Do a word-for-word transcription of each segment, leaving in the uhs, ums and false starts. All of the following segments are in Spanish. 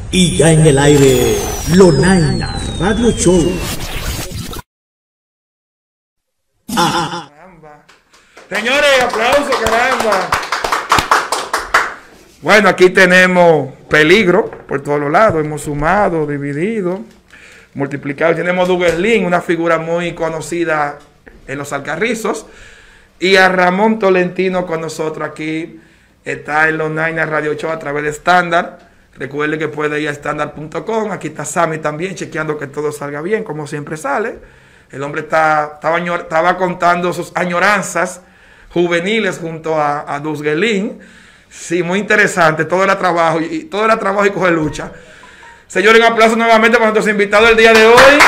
Y ya en el aire, Lonaina Radio Show. Ah. Caramba. Señores, aplausos, caramba. Bueno, aquí tenemos peligro por todos los lados. Hemos sumado, dividido, multiplicado. Tenemos a Dugueslin, una figura muy conocida en los Alcarrizos. Y a Ramón Tolentino con nosotros aquí. Está en Lonaina Radio Show a través de Estándar. Recuerde que puede ir a estándar punto com. Aquí está Sammy también chequeando que todo salga bien, como siempre sale. El hombre está, estaba, estaba contando sus añoranzas juveniles junto a, a Dugueslin. Sí, muy interesante. Todo era trabajo y todo era trabajo y coger lucha. Señores, un aplauso nuevamente para nuestros invitados del día de hoy.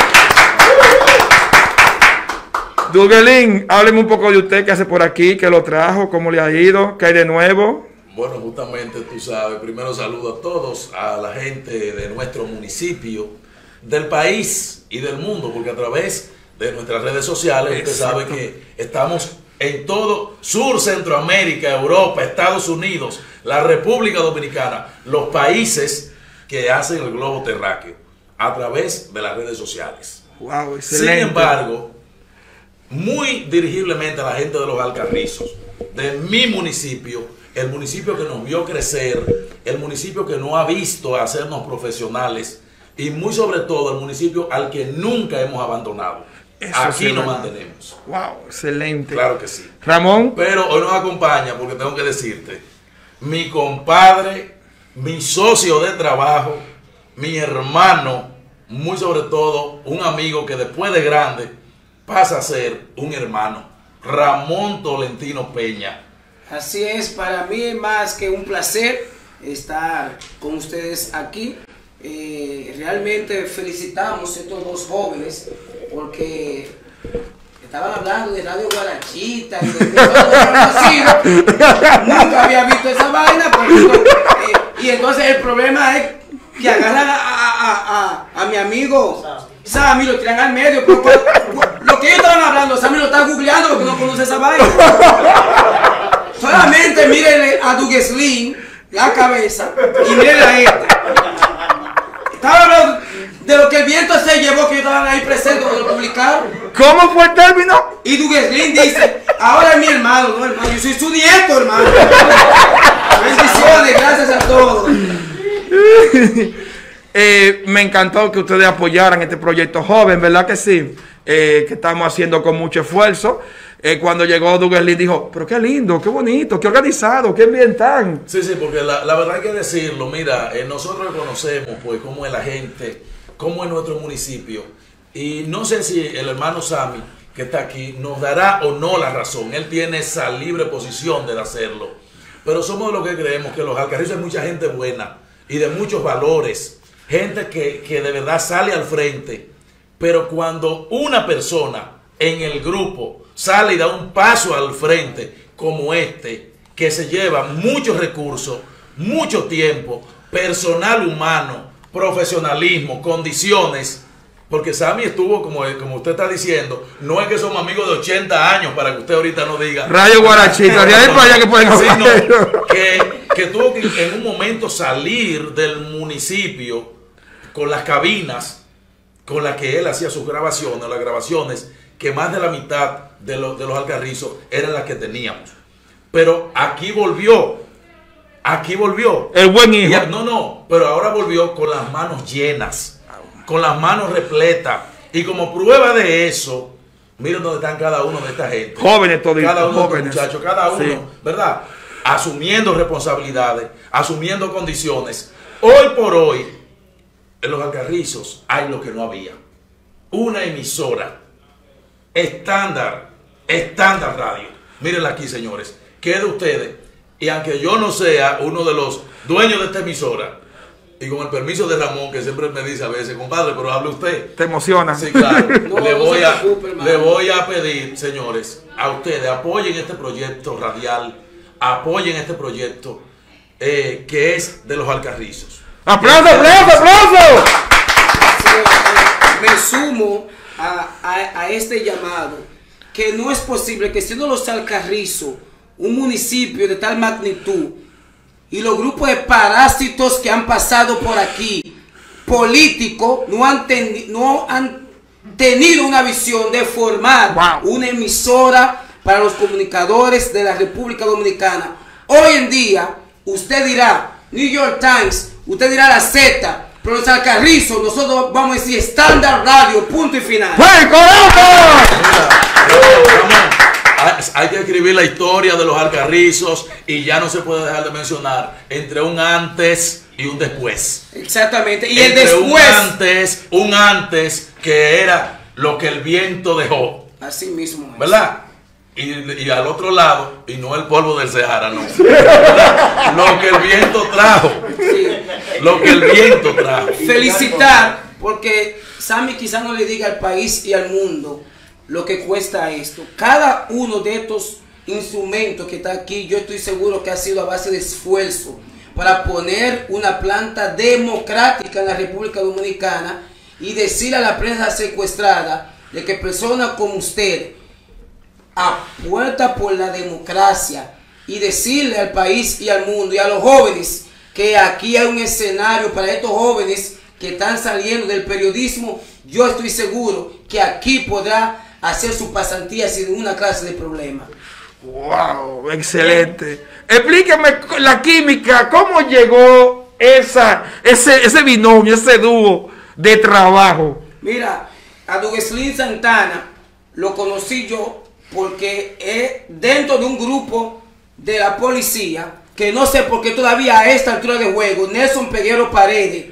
Dugueslin, hábleme un poco de usted, qué hace por aquí, qué lo trajo, cómo le ha ido, qué hay de nuevo. Bueno, justamente tú sabes, primero saludo a todos, a la gente de nuestro municipio, del país y del mundo, porque a través de nuestras redes sociales usted sabe que estamos en todo Sur, Centroamérica, Europa, Estados Unidos, la República Dominicana, los países que hacen el globo terráqueo, a través de las redes sociales. Wow, excelente. Sin embargo, muy dirigiblemente a la gente de los Alcarrizos, de mi municipio, el municipio que nos vio crecer, el municipio que nos ha visto hacernos profesionales y muy sobre todo el municipio al que nunca hemos abandonado. Eso aquí sí nos mantenemos. Wow, excelente. Claro que sí. Ramón. Pero hoy nos acompaña, porque tengo que decirte, mi compadre, mi socio de trabajo, mi hermano, muy sobre todo un amigo que después de grande pasa a ser un hermano, Ramón Tolentino Peña. Así es, para mí es más que un placer estar con ustedes aquí. Eh, realmente felicitamos a estos dos jóvenes porque estaban hablando de Radio Guarachita y de, de, de, de nunca había visto esa vaina, pero, eh, y entonces el problema es que agarran a, a, a, a mi amigo Sammy, lo tiran al medio, pero, pero, lo que ellos estaban hablando, Sammy lo está googleando porque no conoce esa vaina. Solamente mírenle a Dugueslin la cabeza y mírenle a este. Estaba hablando de lo que el viento se llevó, que yo estaban ahí presentes cuando lo publicaron. ¿Cómo fue el término? Y Dugueslin dice, ahora es mi hermano, no hermano, yo soy su nieto, hermano. Bendiciones, gracias a todos. eh, me encantó que ustedes apoyaran este proyecto joven, ¿verdad que sí? Eh, que estamos haciendo con mucho esfuerzo. Eh, cuando llegó Dugueslin dijo, pero qué lindo, qué bonito, qué organizado, qué ambiental. Sí, sí, porque la, la verdad hay que decirlo, mira, eh, nosotros conocemos pues cómo es la gente, cómo es nuestro municipio, y no sé si el hermano Sammy, que está aquí, nos dará o no la razón, él tiene esa libre posición de hacerlo, pero somos de los que creemos que los Alcarrizos hay mucha gente buena, y de muchos valores, gente que, que de verdad sale al frente, pero cuando una persona en el grupo sale y da un paso al frente como este, que se lleva muchos recursos, mucho tiempo, personal humano, profesionalismo, condiciones, porque Sammy estuvo, como, como usted está diciendo, no es que somos amigos de ochenta años para que usted ahorita no diga Radio Guarachita, de ahí para allá que pueden hablar, sino que, que tuvo que en un momento salir del municipio con las cabinas con las que él hacía sus grabaciones, las grabaciones que más de la mitad de los, de los Alcarrizos eran las que teníamos. Pero aquí volvió, aquí volvió. El buen hijo. Y, no, no, pero ahora volvió con las manos llenas, con las manos repletas. Y como prueba de eso, miren dónde están cada uno de esta gente. Jóvenes toditos, cada uno jóvenes. De estos muchachos, cada uno, sí. ¿verdad? Asumiendo responsabilidades, asumiendo condiciones. Hoy por hoy, en los Alcarrizos hay lo que no había. Una emisora. Estándar, Estándar Radio. Mírenla aquí, señores. ¿Qué de ustedes? Y aunque yo no sea uno de los dueños de esta emisora, y con el permiso de Ramón, que siempre me dice a veces, compadre, pero hable usted. ¿Te emociona? Sí, claro. No, le, no voy se a, preocupe, hermano. le voy a pedir, señores, a ustedes, apoyen este proyecto radial, apoyen este proyecto eh, que es de los Alcarrizos. ¡Aplauso, aplauso, aplauso! Me sumo a, a, a este llamado, que no es posible que siendo los Alcarrizos un municipio de tal magnitud, y los grupos de parásitos que han pasado por aquí, políticos, no han, ten, no han tenido una visión de formar wow. una emisora para los comunicadores de la República Dominicana. Hoy en día, usted dirá New York Times, usted dirá La Z, pero los Alcarrizos, nosotros vamos a decir Standard Radio, punto y final. ¡Buen carajo! Hay que escribir la historia de los Alcarrizos y ya no se puede dejar de mencionar entre un antes y un después. Exactamente. Y entre el después. Un antes, un antes que era lo que el viento dejó. Así mismo es. ¿Verdad? Y, y al otro lado, y no el polvo del Sahara, no. Lo que el viento trajo. Sí. Lo que el viento trajo. Felicitar, porque Sammy quizás no le diga al país y al mundo lo que cuesta esto. Cada uno de estos instrumentos que está aquí, yo estoy seguro que ha sido a base de esfuerzo para poner una planta democrática en la República Dominicana y decirle a la prensa secuestrada de que personas como usted apuesta por la democracia y decirle al país y al mundo y a los jóvenes que aquí hay un escenario para estos jóvenes que están saliendo del periodismo. Yo estoy seguro que aquí podrá hacer su pasantía sin ninguna clase de problema. Wow, excelente. ¿Eh? Explíqueme la química, cómo llegó esa, ese, ese binomio, ese dúo de trabajo. Mira, a Dugueslin Santana lo conocí yo porque es dentro de un grupo de la policía, que no sé por qué todavía a esta altura de juego, Nelson Peguero Paredes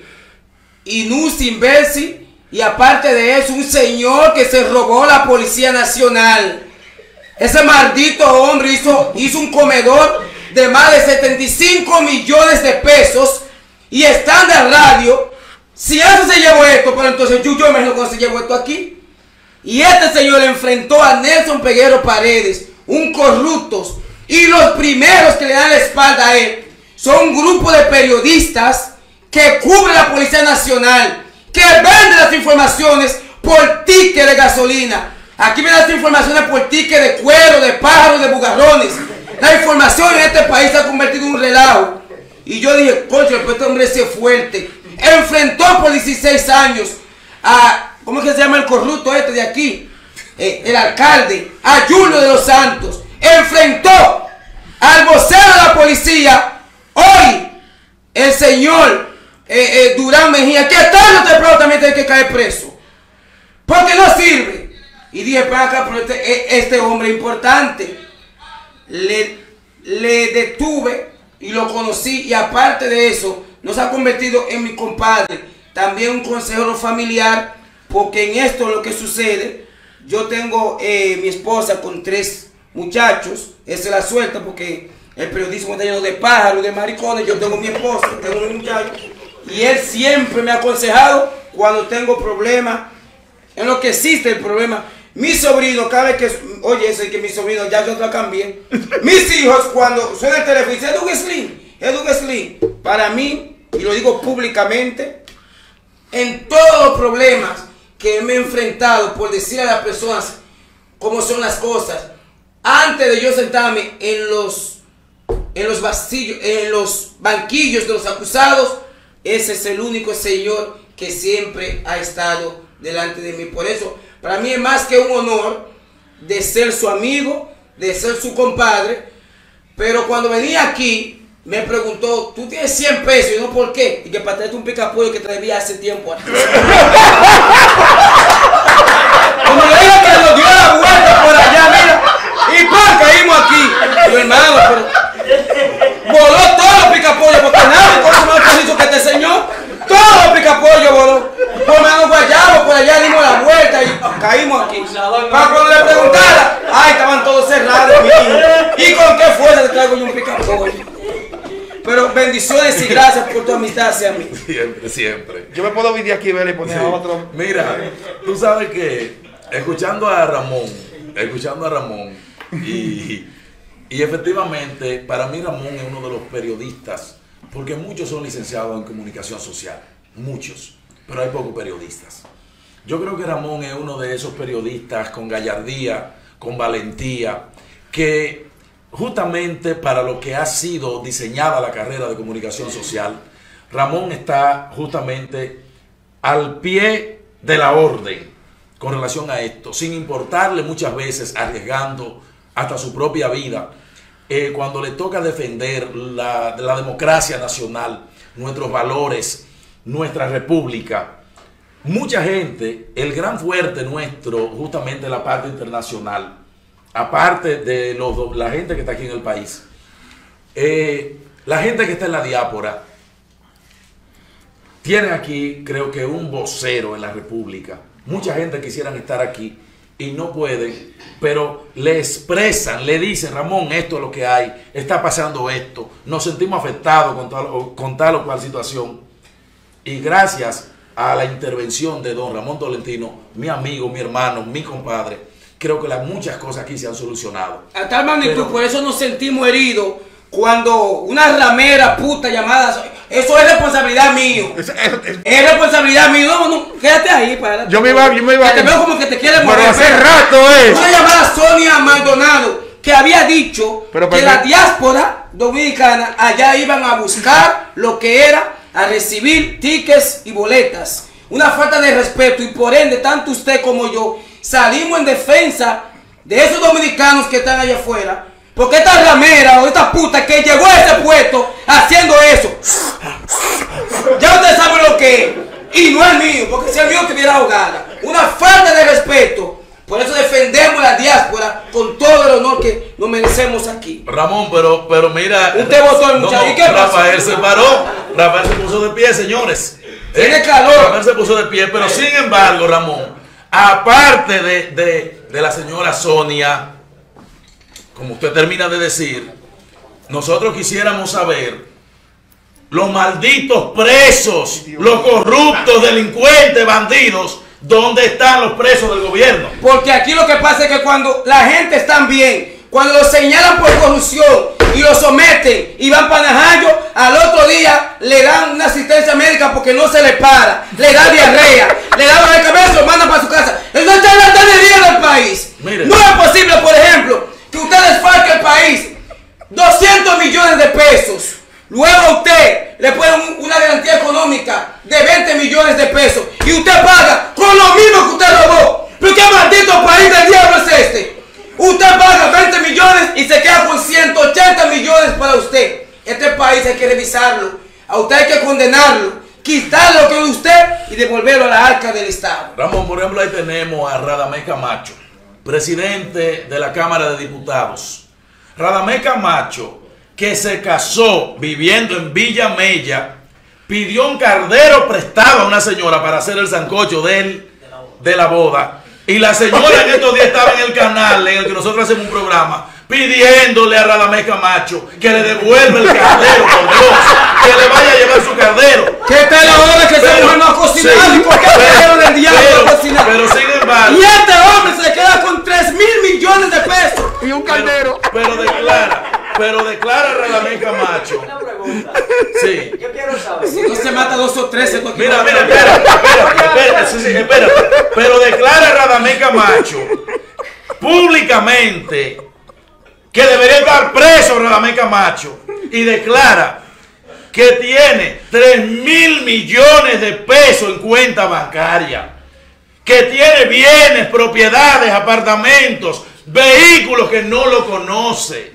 y Nusi Inversi, y aparte de eso, un señor que se robó la Policía Nacional. Ese maldito hombre hizo, hizo un comedor de más de setenta y cinco millones de pesos y Standard Radio. Si eso se llevó esto, pero entonces yo, yo me imagino cómo se llevó esto aquí. Y este señor enfrentó a Nelson Peguero Paredes, un corrupto, y los primeros que le dan la espalda a él son un grupo de periodistas que cubre la Policía Nacional, que vende las informaciones por ticket de gasolina. Aquí me dan las informaciones por ticket de cuero, de pájaros, de bugarrones. La información en este país se ha convertido en un relajo. Y yo dije, concha, pues este hombre es fuerte. Enfrentó por dieciséis años a, ¿cómo es que se llama el corrupto este de aquí? Eh, el alcalde, a Julio de los Santos. Enfrentó al vocero de la policía. Hoy, el señor eh, eh, Durán Mejía, que tarde o temprano también tiene que caer preso. Porque no sirve. Y dije, para acá, pero este, este hombre importante. Le, le detuve y lo conocí. Y aparte de eso, nos ha convertido en mi compadre. También un consejero familiar. Porque en esto lo que sucede, yo tengo eh, mi esposa con tres muchachos. Esa es la suerte porque el periodismo está lleno de pájaros, de maricones. Yo tengo mi esposa, tengo mi muchacho. Y él siempre me ha aconsejado cuando tengo problemas. En lo que existe el problema. Mi sobrino, cada vez que, oye, ese que mi sobrino, ya yo te lo cambié. Mis hijos, cuando suena el teléfono y dice, Edu Slim, Edu Slim, para mí, y lo digo públicamente, en todos los problemas que me he enfrentado por decir a las personas cómo son las cosas, antes de yo sentarme en los, en los vastillos, en los banquillos de los acusados, ese es el único señor que siempre ha estado delante de mí. Por eso, para mí es más que un honor de ser su amigo, de ser su compadre. Pero cuando venía aquí, me preguntó, ¿tú tienes cien pesos? Y no, ¿por qué? Y que para traerte un picapollo que te debía hace tiempo. Como le dije que nos dio la vuelta por allá, mira. ¿Y por caímos aquí? Y yo, hermano, pero voló todos los picapollos, porque nadie conoce más permiso que este señor. Todos los picapollos voló. Por menos guayabo, por allá dimos la vuelta y caímos aquí. Para cuando le preguntara, ay, estaban todos cerrados, mi hijo. ¿Y con qué fuerza te traigo yo un picapollo? Pero bendiciones y gracias por tu amistad hacia mí. Siempre, siempre. Yo me puedo venir aquí, ver y poner Sí. a otro. Mira, tú sabes que escuchando a Ramón, escuchando a Ramón, y, y efectivamente, para mí Ramón es uno de los periodistas, porque muchos son licenciados en comunicación social, muchos, pero hay pocos periodistas. Yo creo que Ramón es uno de esos periodistas con gallardía, con valentía, que justamente para lo que ha sido diseñada la carrera de comunicación social, Ramón está justamente al pie de la orden con relación a esto, sin importarle muchas veces, arriesgando hasta su propia vida, eh, cuando le toca defender la, la democracia nacional, nuestros valores, nuestra república. Mucha gente, el gran fuerte nuestro, justamente en la parte internacional, aparte de los, la gente que está aquí en el país, eh, la gente que está en la diáspora, tiene aquí, creo que un vocero en la República. Mucha gente quisieran estar aquí y no pueden, pero le expresan, le dicen, Ramón, esto es lo que hay, está pasando esto, nos sentimos afectados con tal, con tal o cual situación. Y gracias a la intervención de don Ramón Tolentino, mi amigo, mi hermano, mi compadre, creo que las muchas cosas aquí se han solucionado. A tal magnitud, Pero, por eso nos sentimos heridos cuando una ramera puta llamada, eso es responsabilidad mío. Es, es, es, Es responsabilidad mío. No, no, quédate ahí. Para, yo me iba, yo me iba. Que te veo como que te quieres Pero morir. hace rato, eh. Una llamada Sonia Maldonado que había dicho Pero, que pero, la diáspora dominicana allá iban a buscar lo que era a recibir tickets y boletas. Una falta de respeto, y por ende, tanto usted como yo salimos en defensa de esos dominicanos que están allá afuera. Porque esta ramera o esta puta que llegó a ese puesto haciendo eso, ya usted sabe lo que es. Y no es mío, porque si el mío estuviera ahogada. Una falta de respeto. Por eso defendemos la diáspora con todo el honor que nos merecemos aquí. Ramón, pero, pero mira. Usted votó el muchacho. No, ¿Y qué pasa? Rafael se paró. Rafael se puso de pie, señores. Tiene Eh, calor. Rafael se puso de pie, pero sin embargo, Ramón, aparte de, de, de la señora Sonia, como usted termina de decir, nosotros quisiéramos saber los malditos presos, los corruptos, delincuentes, bandidos, ¿dónde están los presos del gobierno? Porque aquí lo que pasa es que cuando la gente está bien, cuando lo señalan por corrupción y lo someten y van para Najayo, al otro día le dan una asistencia médica porque no se le para, le da diarrea, le da dolor de cabeza y lo mandan para su casa. Eso es la tanería del país. Mire. No es posible, por ejemplo, que usted desfalque el país doscientos millones de pesos. Luego a usted le ponen una garantía económica de veinte millones de pesos y usted paga con lo mismo que usted robó. ¿Pero qué maldito país del diablo es este? Usted paga veinte millones y se queda con ciento ochenta millones para usted. Este país hay que revisarlo. A usted hay que condenarlo, quitarle lo que es de usted y devolverlo a la arca del Estado. Ramón, por ejemplo, ahí tenemos a Radamés Camacho, presidente de la Cámara de Diputados. Radamés Camacho, que se casó viviendo en Villa Mella, pidió un cardero prestado a una señora para hacer el sancocho de, él, de la boda. Y la señora en estos días estaba en el canal en el que nosotros hacemos un programa pidiéndole a Radamés Camacho que le devuelva el cardero, por Dios, que le vaya a llevar su cardero. ¿Qué tal ahora que ese mujer no ha cocinado? sí, ¿Y por qué el cardero del diablo pero, no ha cocinado? pero sin embargo, Y este hombre se queda con tres mil millones de pesos. Y un pero, caldero. pero declara, pero declara Radamés Camacho. Una pregunta. Sí. Yo quiero saber. Si no se mata dos o tres, se toca. Mira, mira, espérate, espérate, espérate, sí, sí, espérate. Pero declara Radamés Camacho públicamente que debería estar preso Radamés Camacho y declara que tiene tres mil millones de pesos en cuenta bancaria, que tiene bienes, propiedades, apartamentos, vehículos que no lo conoce.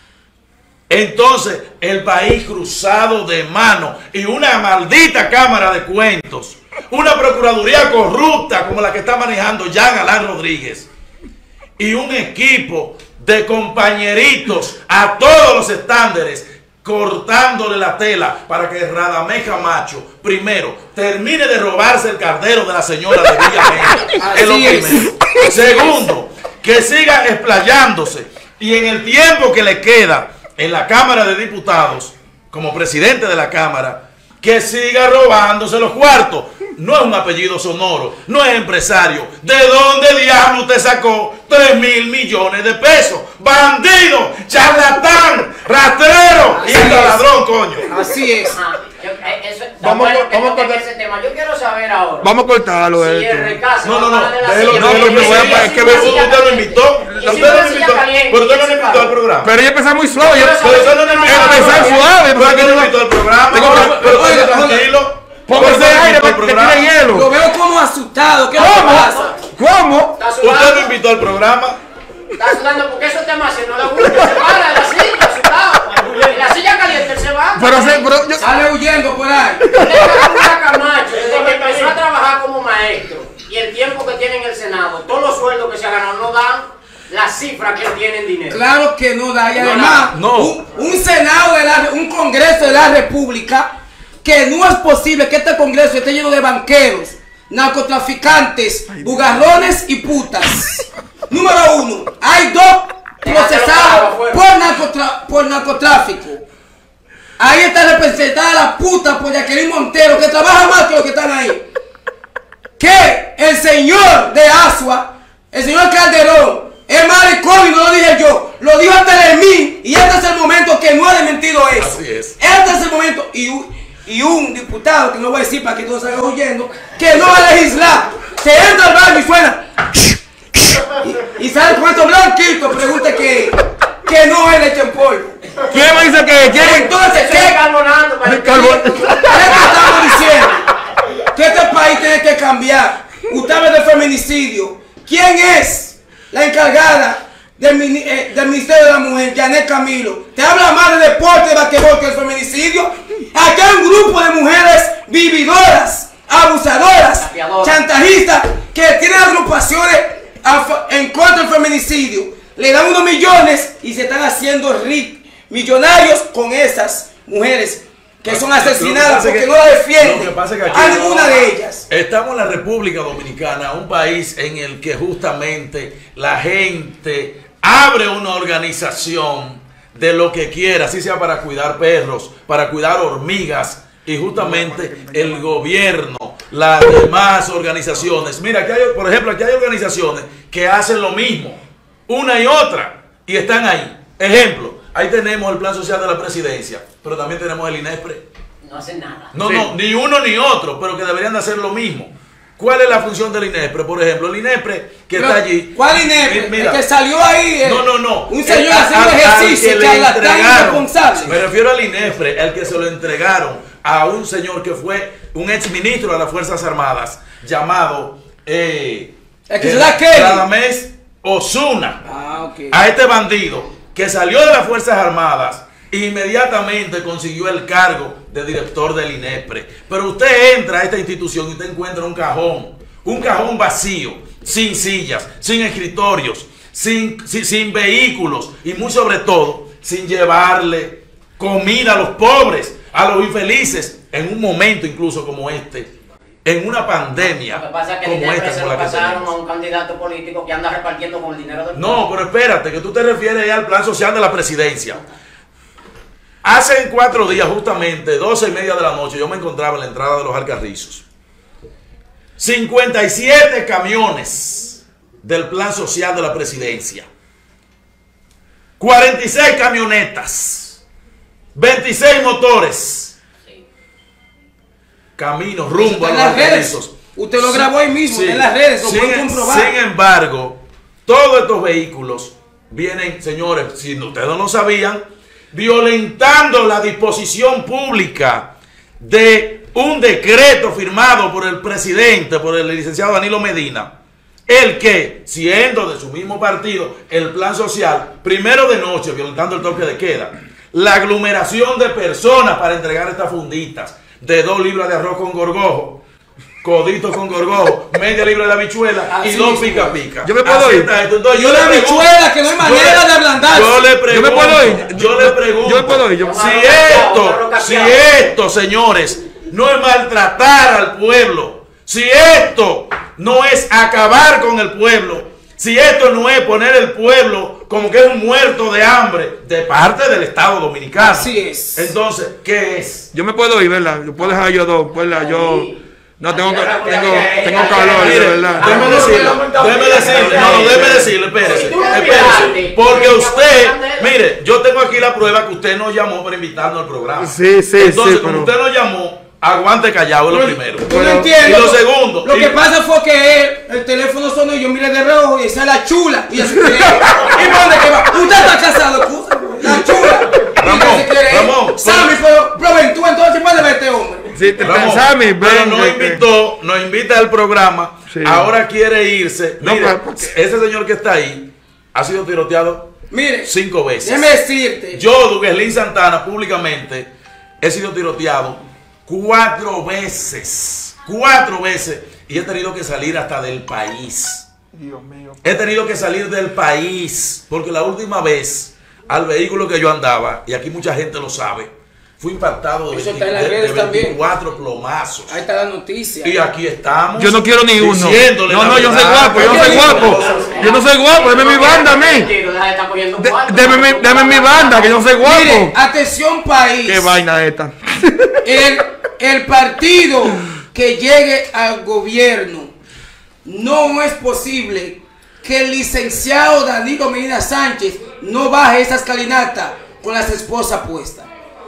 Entonces, el país cruzado de mano y una maldita Cámara de Cuentos, una Procuraduría corrupta como la que está manejando Jean Alain Rodríguez y un equipo de compañeritos a todos los estándares cortándole la tela para que Radamés Camacho, primero, termine de robarse el cardero de la señora de Villa Mella. Es lo primero. Segundo, que siga explayándose y en el tiempo que le queda en la Cámara de Diputados, como presidente de la Cámara, que siga robándose los cuartos. No es un apellido sonoro, no es empresario. ¿De dónde diablo usted sacó tres mil millones de pesos? ¡Bandido! ¡Charlatán! ¡Rastrero! Así ¡Y hasta es. ladrón, coño! Así es. Ajá. Yo, eh, eso, Vamos bueno, con- vamos que toquen con- ese tema. Yo quiero saber ver ahora. Vamos a cortarlo. Si esto. el recase No, no, va a no, parar de la déjelo, silla, no, déjelo, que me voy a que pa- es que me- usted lo invitó, Y usted si lo una invitó, silla caliente, pero usted no ¿quién lo se invitó al para? programa. Pero ella empezó muy suave. Yo, Pero Pero usted no lo invitó al empezar programa. suave. Pero usted no lo invitó al programa. Tengo que- Pero usted oiga, tranquilo. Póngase Usted no aire invitó al para que programa. tire hielo. Lo veo como asustado. ¿Qué es lo que ¿Cómo? pasa? ¿Cómo? Está Usted lo sudando. invitó al programa. Está sudando porque eso te más no le gusta. Se para de la silla, sudado. En la silla caliente él se va. Pero, se- pero yo, Sale huyendo por ahí. Camacho, desde que empezó a trabajar como maestro y el tiempo que tiene en el Senado, todos los sueldos que se ha ganado no dan la cifra que él tiene en dinero. Claro que no da. Y No además, da. No. Un, un Senado, de la, un Congreso de la República, que no es posible que este Congreso esté lleno de banqueros, narcotraficantes, bugarrones y putas. Número uno, hay dos procesados por, narcotra- por narcotráfico. Ahí está representada la puta por Jacqueline Montero, que trabaja más que los que están ahí. Que el señor de Asua, el señor Calderón, es maricón y no lo dije yo, lo dijo Telemín, y este es el momento que no ha desmentido eso. Así es. Este es el momento, y un, y un diputado, que no voy a decir para que todos salgan huyendo, que no va a legislar, se entra al baño y suena, y, y sale con estos blanquitos, pregunta que, que no es leche en polvo. ¿quién me dice que quién? Entonces, Eso ¿qué, es carbonando para el Carbon- ¿qué estamos diciendo? Que este país tiene que cambiar. Usted habla de feminicidio. ¿Quién es la encargada del, mini- eh, del Ministerio de la Mujer, Janet Camilo? Te habla más de deporte, de basquetbol que el feminicidio. Aquí hay un grupo de mujeres vividoras, abusadoras, Saqueadoras. chantajistas, que tienen agrupaciones a fa- en contra del feminicidio. Le dan unos millones y se están haciendo ricos, millonarios con esas mujeres que son asesinadas Lo que pasa es porque que- no la defienden lo que pasa es que aquí a no- ninguna de ellas. Estamos en la República Dominicana, un país en el que justamente la gente abre una organización de lo que quiera, así sea para cuidar perros, para cuidar hormigas, y justamente el gobierno, las demás organizaciones. Mira, aquí hay, por ejemplo, aquí hay organizaciones que hacen lo mismo, una y otra, y están ahí. Ejemplo, ahí tenemos el Plan Social de la Presidencia, pero también tenemos el INESPRE. No hacen nada. No, Sí. no, ni uno ni otro, pero que deberían de hacer lo mismo. ¿Cuál es la función del INESPRE? Por ejemplo, el INESPRE que Pero, está allí. ¿cuál INEPRE? Eh, El mira, que salió ahí. eh, no, no, no. Un señor El- haciendo al- al ejercicio, que le charlatán entregaron. irresponsable. Me refiero al INESPRE, al que se lo entregaron a un señor que fue un ex ministro de las Fuerzas Armadas, llamado eh, El que eh, se da Kelly. Radamés Osuna. Ah, ok. A este bandido que salió de las Fuerzas Armadas, inmediatamente consiguió el cargo de director del INESPRE. Pero usted entra a esta institución y usted encuentra un cajón, un cajón vacío, sin sillas, sin escritorios, sin, sin, sin vehículos y muy sobre todo, sin llevarle comida a los pobres, a los infelices, en un momento incluso como este, en una pandemia Lo que pasa es que el como dinero esta se como lo la que pasaron a tenemos. un candidato político que anda repartiendo con el dinero del No, pero espérate, que tú te refieres ya al plan social de la presidencia. Hace cuatro días, justamente, doce y media de la noche, yo me encontraba en la entrada de los Alcarrizos. cincuenta y siete camiones del plan social de la presidencia. cuarenta y seis camionetas. veintiséis motores. Sí. Caminos rumbo a Está en los las redes. Alcarrizos. Usted lo grabó ahí mismo, Sí. en las redes, lo sin, pueden comprobar. sin embargo, todos estos vehículos vienen, señores, si ustedes no lo sabían, violentando la disposición pública de un decreto firmado por el presidente, por el licenciado Danilo Medina, el que, siendo de su mismo partido, el plan social, primero de noche, violentando el toque de queda, la aglomeración de personas para entregar estas funditas de dos libras de arroz con gorgojo, coditos con gorgojo, media libra de habichuela y Así dos es. pica pica. Yo me puedo Así ir. está esto. Entonces, Y yo una le pregunto- habichuela que no hay yo manera le- de ablandarse. Yo le Yo pregunto. me puedo ir. Yo le pregunto. Yo me puedo ir. Yo- Si Amarro esto, capeado, amarro si capeado. esto, señores, no es maltratar al pueblo, si esto no es acabar con el pueblo, si esto no es poner el pueblo como que es un muerto de hambre de parte del Estado Dominicano. Así es. Entonces, ¿qué es? Yo me puedo ir, ¿verdad? Yo puedo dejar yo dos, ¿verdad? Yo no tengo, tengo, tengo Ay, calor, ay, de Mire, verdad. déjeme Ah, decirle, no, no, no, déjeme no, decirle, no, no, no, déjeme no, decirle, espérese, Si tú no espérese, esperaste, porque que usted, aguantando eso. mire, yo tengo aquí la prueba que usted nos llamó para invitarnos al programa. Sí, sí, Entonces, sí, como pero- usted nos llamó, aguante callado, es lo primero. Yo no entiendo. Y lo segundo. Lo y- que pasa fue que él, el teléfono sonó y yo miré de rojo y esa es la chula. Y así quiere ir. ¿Y dónde que va? Usted está casado, escúchame. La chula. Ramón, Y se quiere ir. Ramón, Sammy, pero, pero ven tú entonces, ¿para ver este hombre? Sí, te Ramón, Sammy, pero ven. nos que- que- invitó, nos invita al programa. Sí. Ahora quiere irse. No, Mire, pero- porque- ese señor que está ahí ha sido tiroteado Mire, cinco veces. déjeme decirte. Yo, Dugueslin Santana, públicamente he sido tiroteado cuatro veces. Cuatro veces. Y he tenido que salir hasta del país. Dios mío. He tenido que salir del país. Porque la última vez, al vehículo que yo andaba, y aquí mucha gente lo sabe, fui impactado de, Eso veinte está en las de- redes de también. veinticuatro plomazos. Ahí está la noticia. Y aquí estamos. Yo no quiero ni uno. diciéndole No, la no, yo soy verdad. guapo, yo no soy guapo. Yo no soy guapo, deme mi banda a mí. Deja de estar cogiendo De- cuarto. Deme mi, deme mi banda, que yo no soy Mire, guapo. atención país. Qué vaina esta. El, el partido que llegue al gobierno, no es posible que el licenciado Danilo Medina Sánchez no baje esa escalinata con las esposas puestas.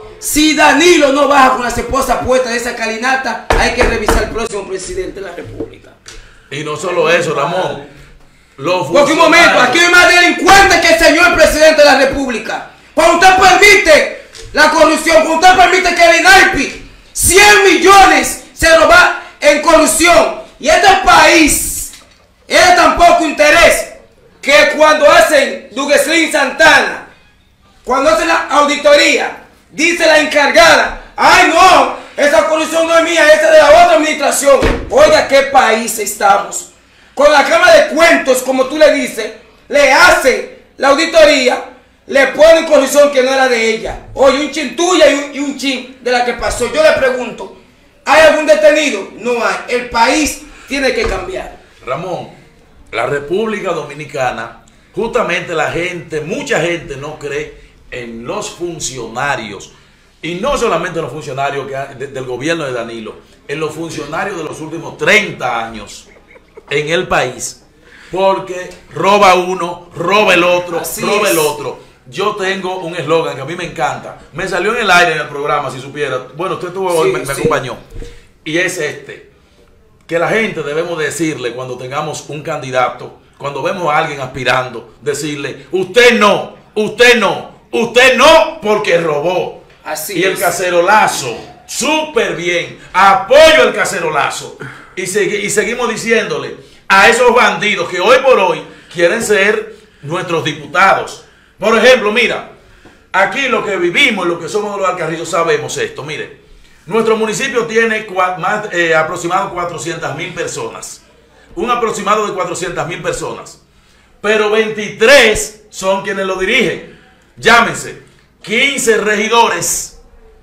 Si Danilo no baja con las esposas puestas de esa escalinata, hay que revisar al próximo presidente de la República. Y no solo eso, Ramón. Los Porque un momento, aquí hay más delincuentes que el señor presidente de la República. Cuando usted permite la corrupción, cuando usted permite que el INAIPI cien millones se lo va en corrupción. Y este país es de tan poco interés que cuando hacen Dugueslin Santana, cuando hacen la auditoría, dice la encargada, ay no, esa corrupción no es mía, esa es de la otra administración. Oiga, qué país estamos. Con la Cámara de Cuentos, como tú le dices, le hacen la auditoría, le ponen corrupción que no era de ella. Oye, un chin tuya y un, y un chin de la que pasó. Yo le pregunto, ¿hay algún detenido? No hay. El país tiene que cambiar. Ramón, la República Dominicana, justamente la gente, mucha gente no cree en los funcionarios. Y no solamente en los funcionarios que ha- de- del gobierno de Danilo, en los funcionarios de los últimos treinta años en el país. Porque roba uno, roba el otro, Así roba es. el otro. Yo tengo un eslogan que a mí me encanta. Me salió en el aire en el programa, si supiera. Bueno, usted estuvo hoy, Sí, me, me sí. acompañó. Y es este. Que la gente debemos decirle cuando tengamos un candidato, cuando vemos a alguien aspirando, decirle, usted no, usted no, usted no, porque robó. Así y el es. cacerolazo, súper bien, apoyo el cacerolazo. Y, segui- y seguimos diciéndole a esos bandidos que hoy por hoy quieren ser nuestros diputados. Por ejemplo, mira, aquí lo que vivimos, lo que somos de los Alcarrizos, sabemos esto, mire. Nuestro municipio tiene cua- más, eh, aproximado cuatrocientas mil personas. Un aproximado de cuatrocientas mil personas. Pero veintitrés son quienes lo dirigen. Llámense, quince regidores,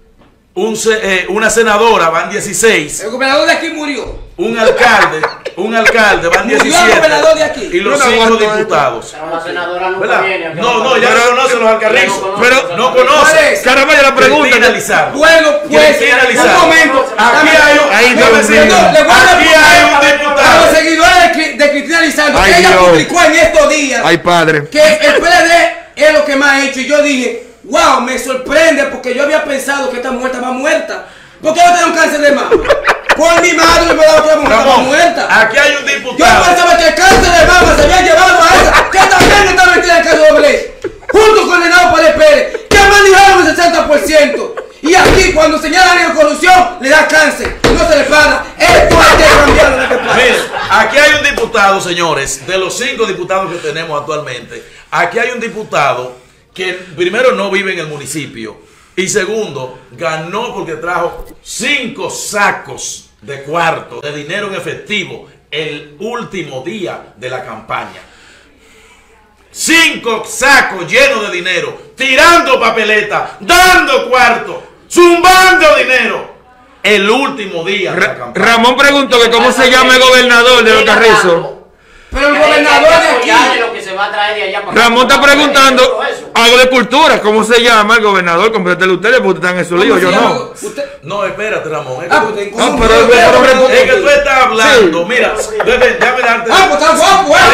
un se- eh, una senadora, van dieciséis. El gobernador de aquí murió. Un alcalde, un alcalde, van Murió el diecisiete. gobernador de aquí. Y los Yo no cinco aguanto diputados. Pero la senadora nunca ¿Verdad? viene. aquí a No, no, hablar. ya no conocen los Alcarrizos. Ya no Pero conocen no los conocen. ¿Cuál es? Caramba, ya la pregunta. Cristina Lizardo. Bueno, pues, Cristina Lizardo. un momento. Aquí hay un, Ay, déjame Dios decirle, mío. No, le voy a aquí hay un responder a los diputado. seguidores de, Cri- de Cristina Lizardo. Ay, Ella Dios. publicó en estos días Ay, padre. que el P L D es lo que más ha hecho. Y yo dije, wow, me sorprende porque yo había pensado que esta mujer estaba muerta. ¿Por qué no tenía un cáncer de mama? Por mi madre me daba que la mujer estaba Ramón, muerta. aquí hay un Yo diputado. pensaba que el cáncer de mama se había llevado a esa, que también está metida en el caso de Obelés, junto condenado por el Pérez, que manejaron el sesenta por ciento. Y aquí, cuando señalan a la corrupción, le da cáncer, no se le para. Esto hay que cambiarlo en este país. Miren, aquí hay un diputado, señores, de los cinco diputados que tenemos actualmente. Aquí hay un diputado que primero no vive en el municipio y segundo, ganó porque trajo cinco sacos de cuarto de dinero en efectivo el último día de la campaña. Cinco sacos llenos de dinero, tirando papeleta, dando cuarto, zumbando dinero el último día de la Ra- campaña. Ramón preguntó que cómo se llama el gobernador de los Carrizos. Pero el Hay que gobernador de apoyarle aquí, lo que se va a traer de allá para Ramón acá. está preguntando Todo eso. algo de cultura. ¿Cómo se llama el gobernador? Comprétele ustedes porque ustedes están en su lío. ¿cómo Yo se llama? no. Usted- No, espérate, Ramón. Es que, Ah, tú- pues en No, común, pero- usted- pero- pero- es que tú estás hablando. Sí. Mira, déjame, déjame darte. Ah, pues está guapo, ¿eh?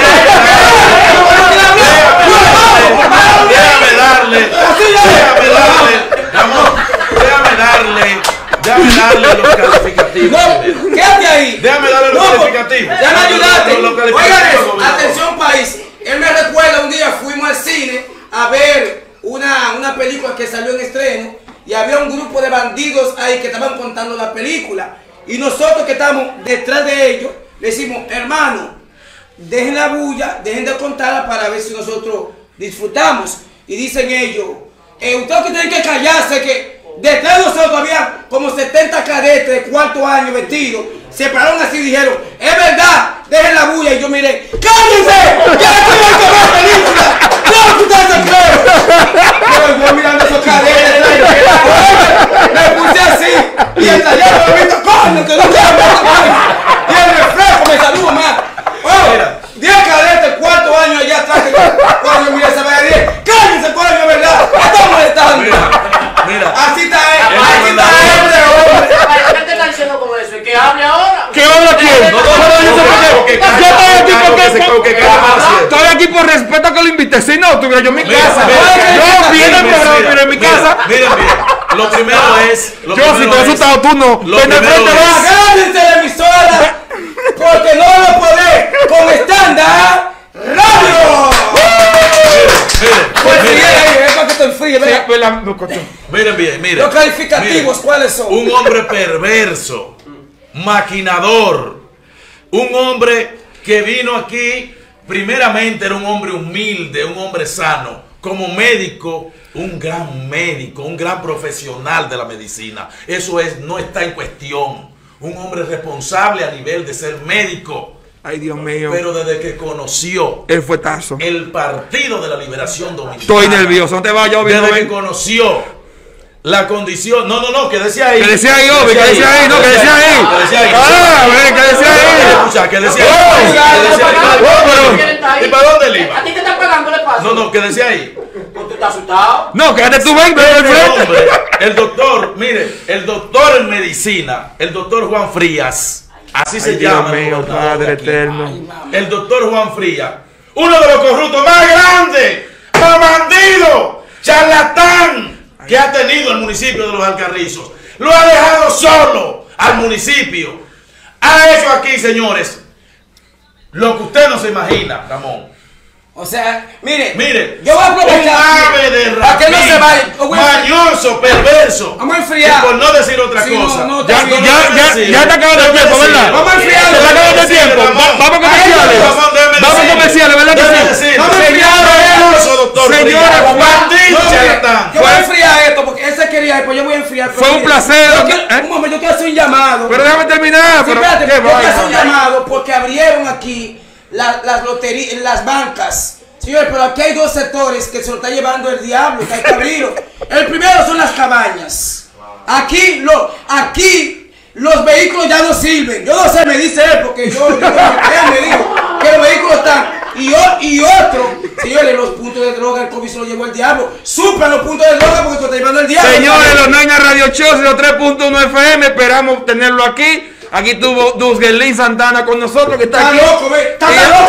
Déjame darle. Déjame darle. Ramón, déjame darle. déjame darle los calificativos. No, quédate ahí. Déjame darle los No, calificativos. Déjame ayudarte. Los- los Oigan calificativos, eso, atención país. Él me recuerda un día fuimos al cine a ver una, una película que salió en estreno y había un grupo de bandidos ahí que estaban contando la película. Y nosotros que estamos detrás de ellos, le decimos, hermano, dejen la bulla, dejen de contarla para ver si nosotros disfrutamos. Y dicen ellos, eh, ustedes que tienen que callarse, que detrás de nosotros había como setenta cadetes de cuarto año vestidos. Se pararon así y dijeron, es verdad, dejen la bulla. Y yo miré, ¡cállense! ¡Que aquí hay que ver película! ¡No, ustedes se creen! Pero yo mirando esos cadetes, me puse así. Y el taller me visto, coño, que no quiero ver. Y el reflejo me saluda más. Oh, diez cadetes, cuarto año allá atrás. Cuando yo miré esa vaya diez, cállense, coño, ¿verdad? Estamos molestando. Mira, mira. Así está él, Es así está verdad. él, hombre. ¿Qué te está diciendo con eso? ¿Y que hable ahora? ¿Qué habla quién? No, no, Pero yo sé por qué. porque- Yo estoy aquí porque- porque porque- porque- estoy aquí por respeto a que lo invité. Si no, estuviera yo en mi Mira, casa. mira, Yo viene el mira, programa, mira, pero en mi mira, casa. Miren bien, lo primero es. Lo Yo, si primero tú has es- asustado, tú no. Lo Ven de primero frente, es- va. Cállense la emisora, porque no van a poder con estándar radio. Miren, Pues miren, sí, miren, es para que estoy frío, Sí, ¿verdad? pues la- no, coño. miren bien, miren. Los calificativos, Miren, ¿cuáles son? Un hombre perverso, maquinador, un hombre que vino aquí, primeramente era un hombre humilde, un hombre sano, como médico, un gran médico, un gran profesional de la medicina. Eso es, no está en cuestión. Un hombre responsable a nivel de ser médico, Ay, Dios mío. pero desde que conoció El fuetazo. el Partido de la Liberación Dominicana, Estoy nervioso. No te vayas, Obi. desde no que ven. conoció la condición, no, no, no, que decía ahí. Que decía ahí, Obi, que decía ahí, no, que decía ahí. Que decía ahí. Ah, ve, que decía ahí. Escucha, que decía Oh, ahí. Que decía ahí. pero- ¿Y para dónde le ¿A iba? ti te están pagando el paso? No, no, que decía ahí. ¿Tú estás asustado? No, quédate tú, ven, ven, Este ven. hombre, el doctor, mire, el doctor en medicina, el doctor Juan Frías, así se Ay, Dios llama. el mío, gobernador de Padre aquí. eterno. El doctor Juan Frías, uno de los corruptos más grandes, más bandido, charlatán que ha tenido el municipio de Los Alcarrizos. Lo ha dejado solo al municipio. Ha hecho aquí, señores, lo que usted no se imagina, Ramón. O sea, mire, Mire, yo voy a un aprovechar ave de para que no se vaya. rapina, Yo voy a- mañoso, perverso. Vamos a enfriar. Y por no decir otra Sí, no, cosa. no, Ya, Sí, ya, no, ya, ya te acabas el tiempo, ¿verdad? Vamos a enfriar. Se te acabó el tiempo. Va- Vamos a comerciales. Ramón, déjeme Vamos a decirle. comerciales, ¿verdad que Déjeme sí? decirle. Vamos a enfriar. Perverso, doctor Señores, Frías. Juan- Bandido, No, mire, charlatán. yo voy a enfriar esto porque ese quería ir, pues yo voy a enfriar. pero Fue un mire, placer, yo ¿eh? quiero- Un momento, yo quiero hacer un llamado. Pero déjame terminar. Sí, Pero, espérate, ¿qué yo quiero hacer un vaina? llamado porque abrieron aquí la- las loterías, las bancas. Señores, pero aquí hay dos sectores que se lo está llevando el diablo, que hay que abrirlo. El primero son las cabañas. Aquí, lo, aquí los vehículos ya no sirven. Yo no sé, me dice él, porque yo, yo él me dijo que los vehículos están. Y, o- y otro, señores, los puntos de droga, el COVID se lo llevó el diablo. Suplan los puntos de droga porque se lo está llevando el diablo. Señores, los Naina Radio Show, los tres punto uno F M, esperamos tenerlo aquí. Aquí tuvo Dusgelín Santana con nosotros, que está Está aquí. loco, ve, está Y- loco.